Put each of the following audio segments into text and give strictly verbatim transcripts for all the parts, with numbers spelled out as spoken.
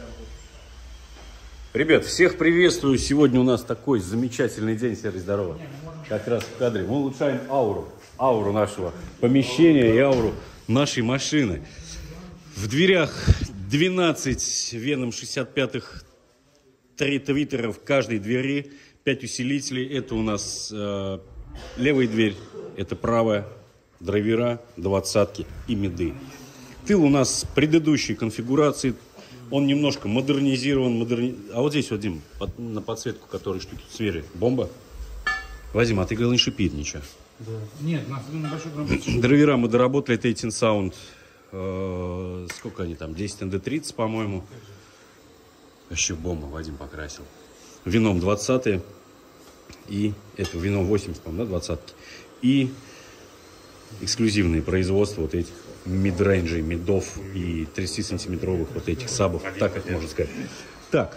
Ребят, всех приветствую. Сегодня у нас такой замечательный день. Серый, здорово. Как раз в кадре. Мы улучшаем ауру. Ауру нашего помещения и ауру нашей машины. В дверях двенадцать Venom шестьдесят пятых три твиттеров в каждой двери. пять усилителей. Это у нас э, левая дверь. Это правая. Драйвера, двадцатки и миды. Тыл у нас предыдущей конфигурации. Он немножко модернизирован. Модерни... А вот здесь вот, Дим, под, на подсветку, которой штуки в сфере. Бомба. Вадим, а ты говорил, не шипит ничего. Да. Нет, на большой громкости. Драйвера мы доработали. Это eighteen Sound. Э, сколько они там? десять эн ди тридцать, по-моему. Еще бомба Вадим покрасил. Вином двадцатые. И это вином восемьдесят, по-моему, да, двадцатки. И эксклюзивные производства вот этих мидрейнджей, мидов и тридцатисантиметровых вот этих сабов, так это можно сказать. Так,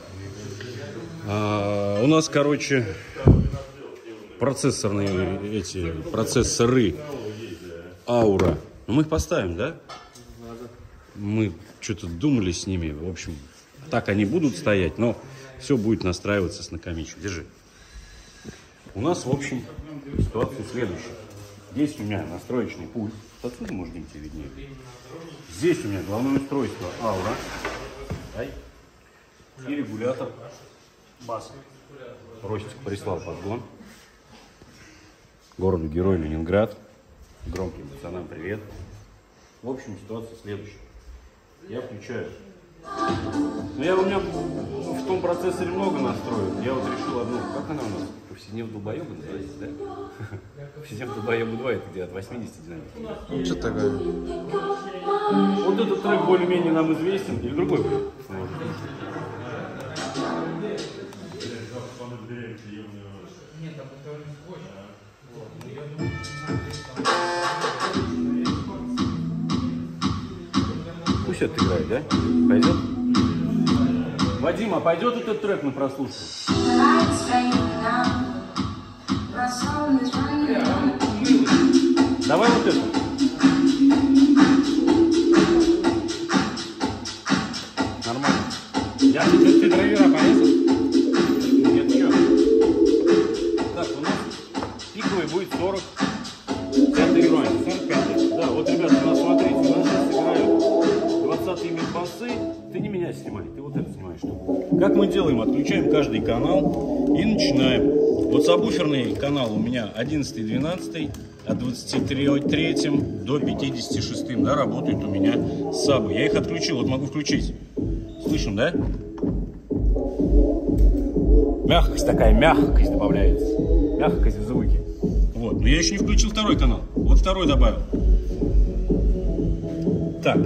а, у нас, короче, процессорные эти процессоры Аура. Ну, мы их поставим, да? Мы что-то думали с ними. В общем, так они будут стоять, но все будет настраиваться с накомичью. Держи. У нас, в общем, ситуация следующая. Здесь у меня настроечный пульт. Отсюда, может, идти виднее. Здесь у меня главное устройство Аура. Ай. И регулятор баса. Ростик прислал подгон. Городу Герой Ленинград. Громким пацанам привет. В общем, ситуация следующая. Я включаю. Ну, я у меня в том процессоре много настроек. Я вот решил одну. Как она у нас? Повседневно долбоеба называется, да? Повседневно долбоеба два, это где от восьмидесяти динамик. Что такое? Вот этот трек более-менее нам известен. Или другой будет? Пусть это играет, да? Пойдет? Вадим, а пойдет этот трек на прослушку? Давай вот это. Нормально. Я, ты, ты драйвера порезал? Нет, ничего. Так, у нас пиковый будет сорок пятый уровень, сорок пятый. Да, вот, ребята, у нас, смотрите, у нас сейчас играют двадцатые мид-басы. Ты не меня снимай, ты вот это снимаешь. Что? Как мы делаем? Отключаем каждый канал и начинаем. Вот сабвуферный канал у меня одиннадцатый двенадцатый, от двадцати трёх до пятидесяти шести, да, работают у меня сабы. Я их отключил, вот могу включить. Слышим, да? Мягкость такая, мягкость добавляется. Мягкость в звуке. Вот, но я еще не включил второй канал. Вот второй добавил. Так.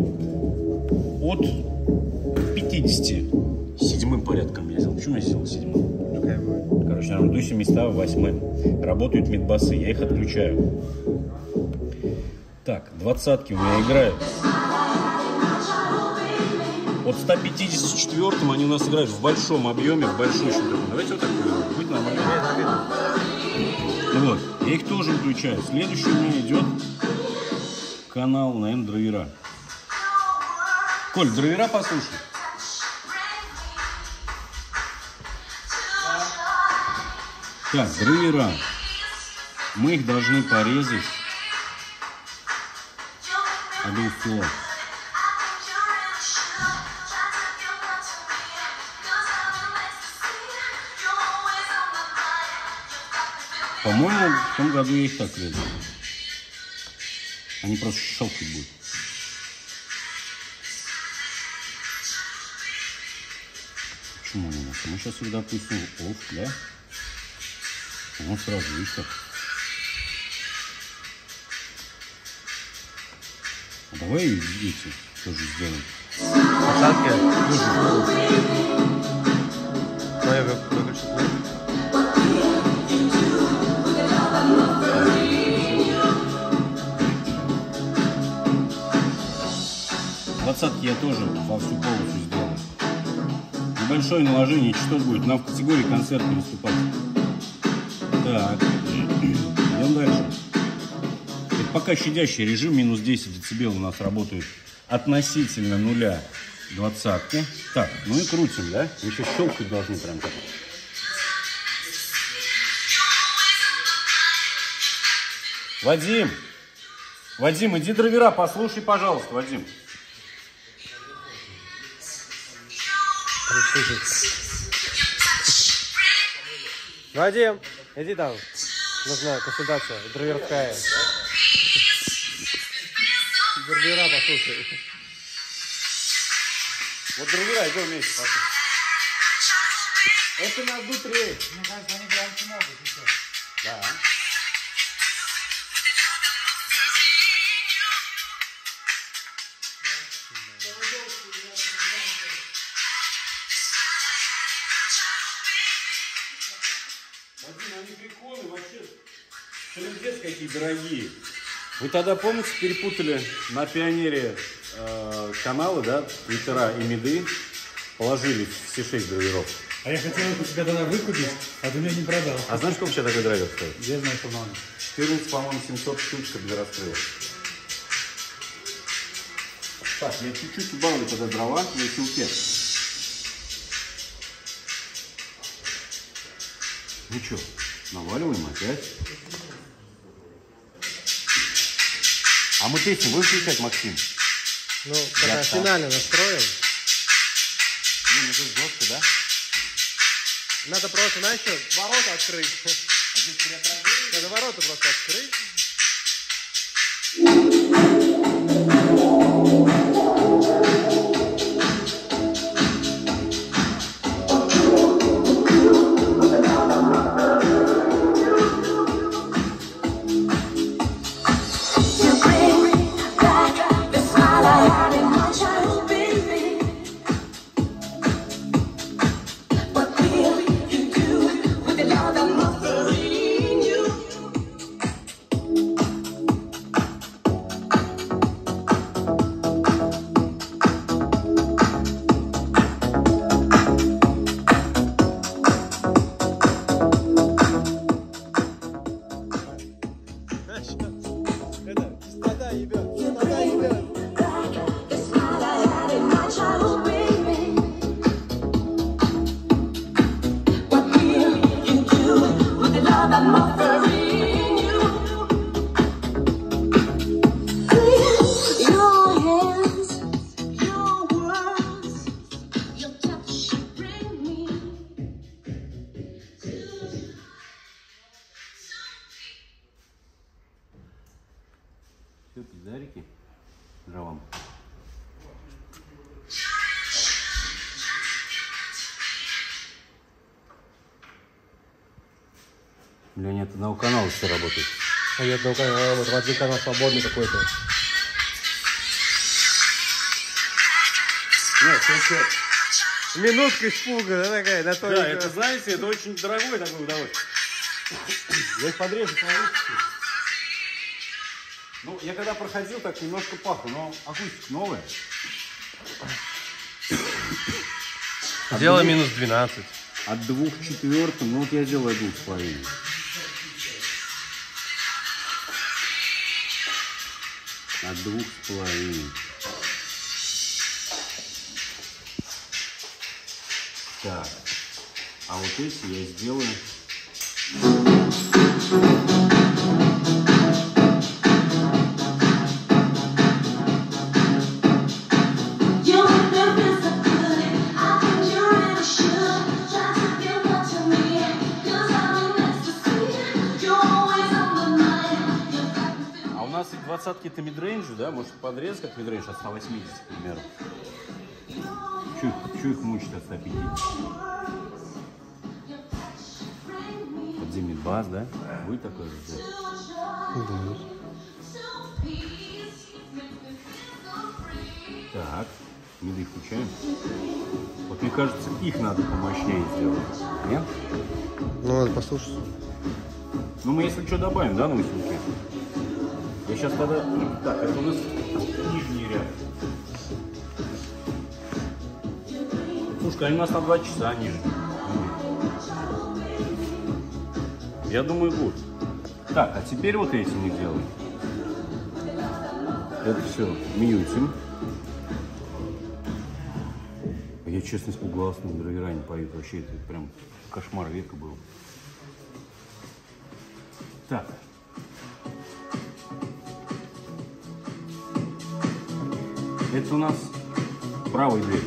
От пятидесяти седьмым порядком я сделал. Почему я сделал седьмым? Короче, наверное, до семисот восьмым. Работают мидбасы, я их отключаю. Так, двадцатки у меня играют. От ста пятидесяти четвёртым они у нас играют в большом объеме, в большой штуке. Давайте вот так, будет нормально. Вот, я их тоже включаю. Следующий у меня идет канал, наверное, драйвера. Коль, драйвера послушай. Так, драйвера. Мы их должны порезать о двух кило. По-моему, в том году я их так резал. Они просто щелкать будут. Почему не надо? Мы сейчас сюда пустим off, да? Ну, сразу, видишь как. А давай эти тоже сделаем. Посадки? Давай выключить. Двадцатки я тоже во всю полностью сделал. Небольшое наложение частот будет. Нам в категории концерт переступать. Так, идем дальше. Это пока щадящий режим, минус десять децибел у нас работает относительно нуля. двадцатки. Так, ну и крутим, да? Еще щелкать должны прям так. Вадим! Вадим, иди драйвера, послушай, пожалуйста, Вадим. Вадим, иди там. Нужна консультация драйверская. Драйвера, послушай. Вот драйвера, иди вместе, послушай. Это на одну треть. Мне кажется, они громче могут еще. Да. Вадим, они прикольные, вообще. Трындец какие дорогие. Вы тогда, помните, перепутали на Пионере э, каналы, да, Твиттера и Миды, положили все шесть драйверов. А я хотел у тебя тогда выкупить, а ты мне не продал. А знаешь, сколько сейчас такой драйвер стоит? Я знаю, что надо. четырнадцать, по-моему, семьсот штучка для раскрыла. Так, я чуть-чуть убавлю тогда дрова на силке. Ну что, наваливаем опять. А мы песню будем включать, Максим? Ну, когда финально настроим. Блин, это жестко, да? Надо просто, знаешь что, ворота открыть. А здесь переотражение? Надо ворота просто открыть. Все, пиздарики дровам. Бля, нет, одного канала все работает. А я одного канала, вот один канал свободный какой-то. Нет, все, все. Минутка испуга, да, такая, на то. Да, это, знаете, это очень дорогое такое удовольствие. Я их подрежу по-русски. Ну, я когда проходил, так немножко пахло, но акустика новая. Дело минус двенадцать. От двух к четвертым, ну вот я делаю двух с половиной. От двух с половиной. Так, а вот эти я сделаю. У нас и двадцатки это мидрейнджи, да? Может подрез как мидрейндж от ста восьмидесяти, к примеру. Чё их мучить от ста пятидесяти? Подземный бас, да? Будет такой же сделать? Угу. Так, миды включаем. Вот мне кажется, их надо помощнее сделать. Нет? Ну, надо послушать. Ну, мы если что добавим, да, на усилке? Я сейчас тогда... Так, это у нас нижний ряд. Слушай, они у нас на два часа ниже. Я думаю, будет. Так, а теперь вот эти не делаем. Это все мьютим. Я честно испугался, на драйвера не поют. Вообще это прям кошмар века был. Так. Это у нас правая дверь.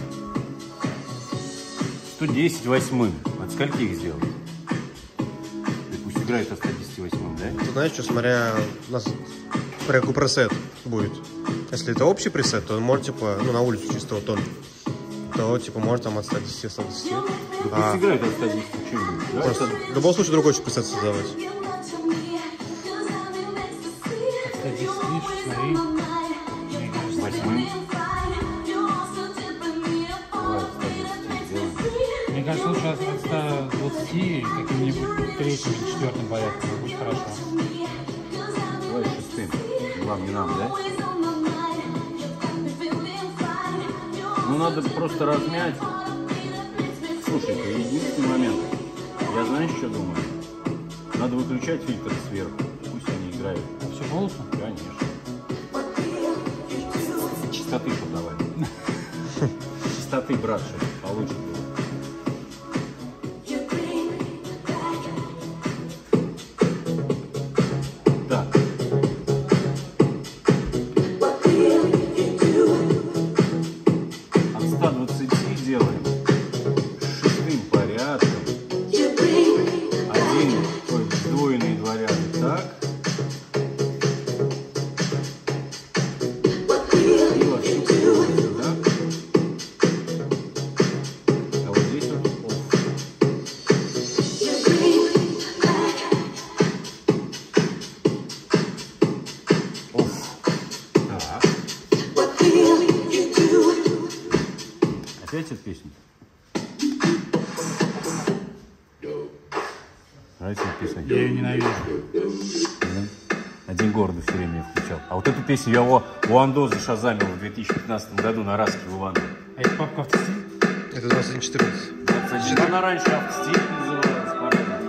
сто десять восьмым. От скольки их сделали? Пусть играет от ста десяти восьмым, да? Ты знаешь, что, смотря, у нас смотря какой пресет будет. Если это общий пресет, то может, типа, ну, на улицу чистого тона. То, типа, может там от ста десяти, ста десяти. Да А, пусть играет от ста десяти что-нибудь, да? просто в любом случае другой пресет создавать. Кстати, слышишь, смотри. Восьмым. Мне кажется, лучше от ста двадцати каким-нибудь третьим или четвертым порядком. Будет хорошо. Давай шестым. Вам не нам, да? Ну, надо просто размять. Слушай, единственный момент. Я знаешь, что думаю? Надо выключать фильтр сверху. Пусть они играют. А все голосом? Конечно. Чистоты подавай. Чистоты, брат, что получше было. Так. От ста двадцати делаем шестым порядком. Один такой сдвоенный два ряда. Так. И во всю полностью, да? А вот здесь вот офф. Офф. Так. Опять эта песня? Нравится эта песня? Я ее ненавижу. Один города все время включал. А вот эту песню я у, у Андоза шазамил в две тысячи пятнадцатом году на Раске в Иваново. А это папка автостиль? Это двадцать один четырнадцать. Она раньше автостиль называлась, по-разному.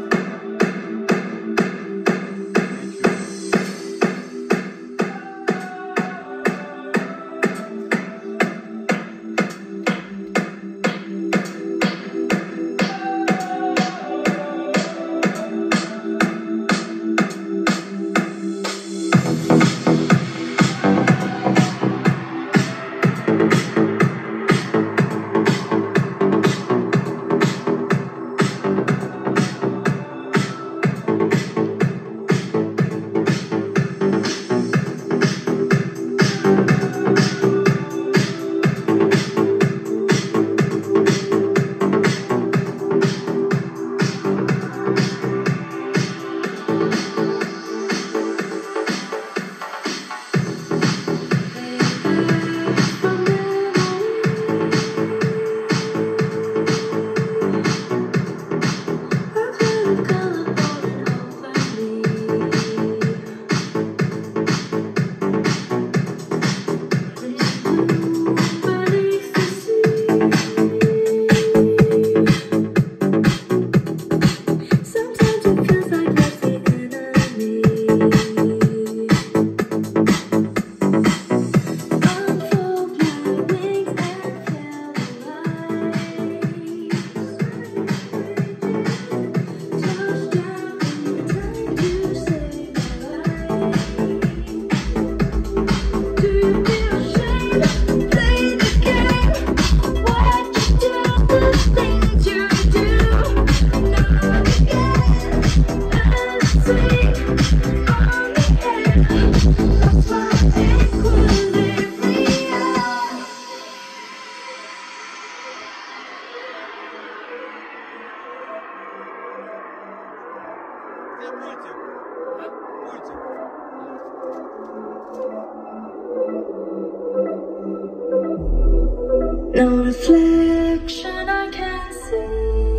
No reflection I can see.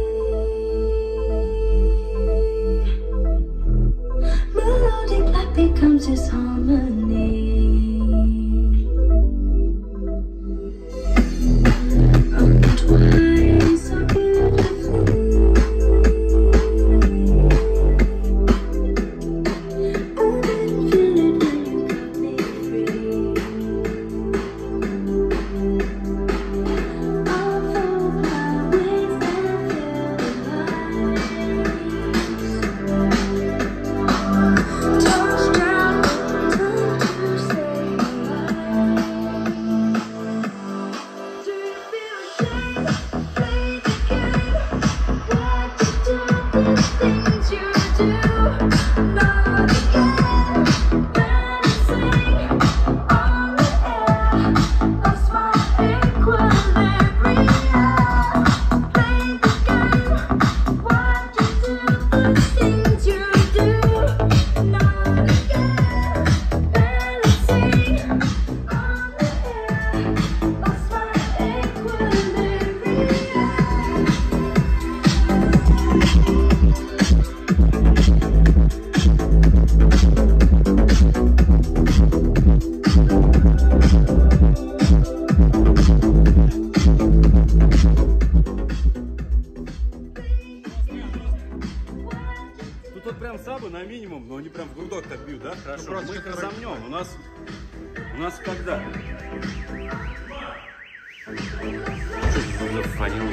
Melodic light becomes disharmony. Entwined so beautifully. I didn't feel it when you cut me free. Although на минимум, но они прям в грудок так бьют, да? Хорошо. Ну, просто Мы их как разомнем. У нас, у нас когда? Что зафонил,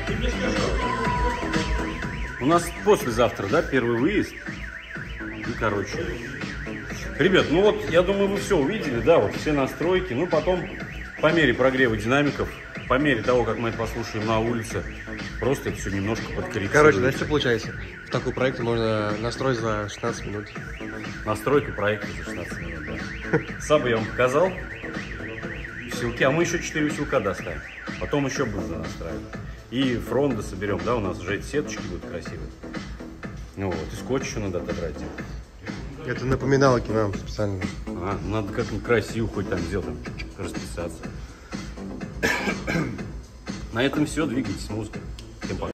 У нас послезавтра, да, первый выезд. И, короче. Ребят, ну вот, я думаю, вы все увидели, да, вот все настройки. Ну, потом, по мере прогрева динамиков, по мере того, как мы это послушаем на улице, просто это все немножко подкорректируем. Короче, знаешь, что получается? В такой проект можно настроить за шестнадцать минут. Настройка проекта за шестнадцать минут, да. Сабы я вам показал. Усилки, а мы еще четыре усилка доставим. Потом еще будем настраивать. И фронды соберем, да, у нас уже эти сеточки будут красивые. Ну вот, и скотч еще надо отобрать. Это напоминалки нам специально. А, надо как-нибудь красиво хоть там сделать, там, расписаться. На этом все, двигайтесь, музыка. Всем пока.